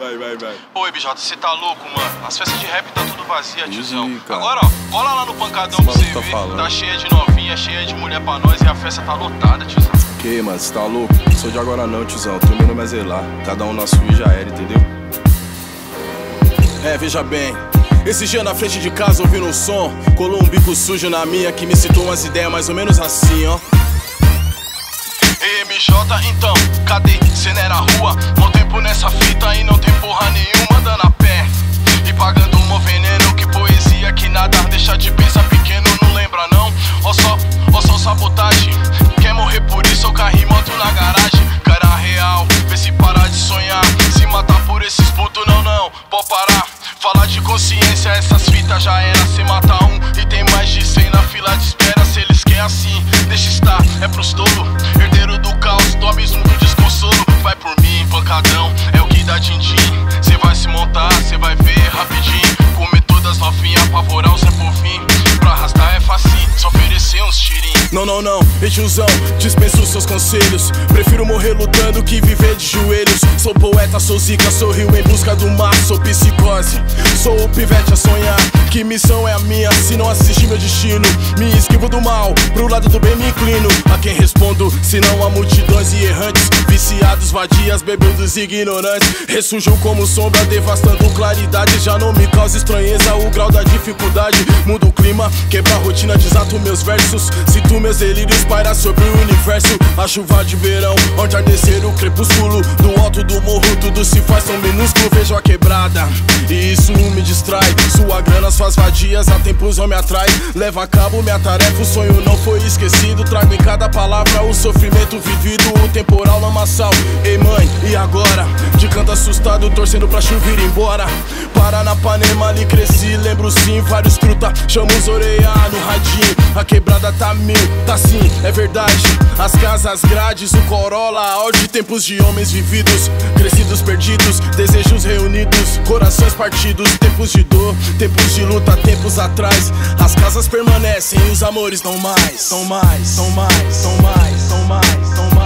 Vai. Oi, BJ, você tá louco, mano? As festas de rap tá tudo vazia, tiozão. Cara. Agora, ó, cola lá no pancadão pra você ver. Tá cheia de novinha, cheia de mulher pra nós e a festa tá lotada, tiozão. Que, mano, você tá louco? Sou de agora não, tiozão. Teu meu nome é Zelar. Cada um na sua e já era, entendeu? Veja bem. Esse dia na frente de casa ouvindo um som, colou um bico sujo na minha que me citou umas ideias mais ou menos assim, ó. Ei, MJ, então, cadê? Cê não era rua? Mó tempo nessa fita e não tem porra nenhuma andando a pé. E pagando um veneno, que poesia, que nada deixa de pensar pequeno, não lembra não? Ó só sabotagem, quer morrer por isso ou carro e moto na garagem? Cara real, vê se parar de sonhar, se matar por esses putos, não, pode parar. Falar de consciência, essas fitas já era, cê mata um e tem mais de 100 na fila de espera. Se eles querem assim, deixa estar, é pros tolo. Herdeiro do caos, do abismo do desconsolo. Vai por mim, pancadão, é o que dá din-din. Cê vai se montar, cê vai ver rapidinho. Comer todas novinhas, apavorar o Zé Povinho. Pra arrastar é facinho, só oferecer uns tirinhos. Não, ei tiozão, dispenso os seus conselhos. Prefiro morrer lutando que viver de joelhos. Sou poeta, sou zica, sou rio em busca do mar. Sou psicose, sou o pivete a sonhar. Que missão é a minha, se não assistir meu destino? Me esquivo do mal, pro lado do bem me inclino. A quem respondo, se não há multidões e errantes, viciados, vadias, bebedos ignorantes. Ressurgiu como sombra, devastando claridade. Já não me causa estranheza o grau da dificuldade. Muda o clima, quebra a rotina, desato meus versos. Sinto meus delírios paira sobre o universo. A chuva de verão, onde ardecer o crepúsculo. Do alto do morro tudo se faz tão minúsculo. Vejo a quebrada e isso me distrai. Sua grana, suas vadias, há tempos não me atrai. Leva a cabo minha tarefa, o sonho não foi esquecido. Trago em cada palavra o sofrimento vivido. O temporal lamaçal, ei mãe, e agora? De canto assustado, torcendo pra chuva ir embora. Paranapanema, ali cresci, lembro sim. Vários truta, chamo os orelha no radinho. A quebrada tá mil, tá sim, é verdade. As casas grades, o Corolla, áudio, tempos de homens vividos, crescidos, perdidos, desejos reunidos, corações partidos, tempos de dor, tempos de luta, tempos atrás. As casas permanecem, os amores não mais, são mais, são mais, são mais, são mais, são mais.